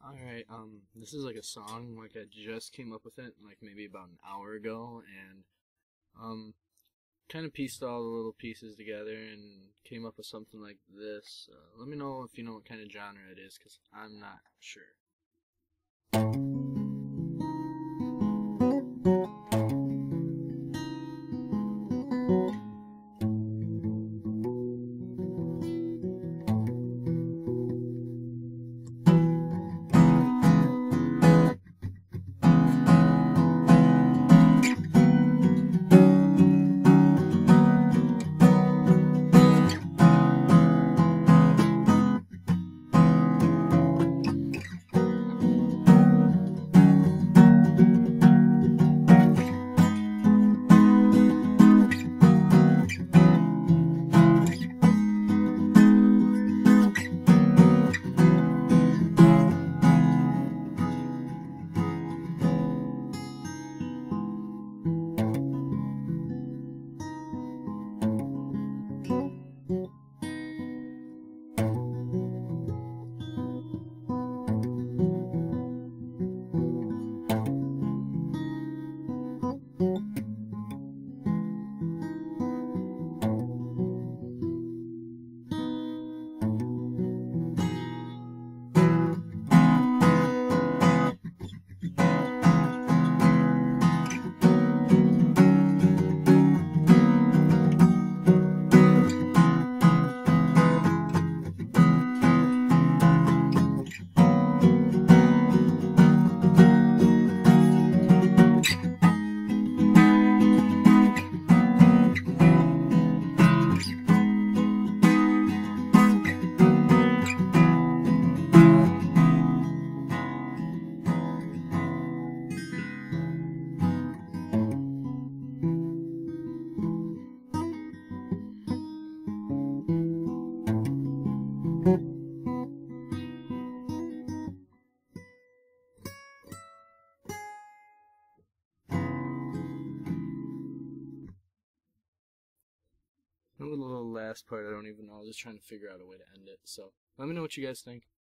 Alright, this is like a song, like I just came up with it, like maybe about an hour ago, and, kind of pieced all the little pieces together and came up with something like this. Let me know if you know what kind of genre it is, because I'm not sure. And with the little last part, I don't even know. I was just trying to figure out a way to end it. So let me know what you guys think.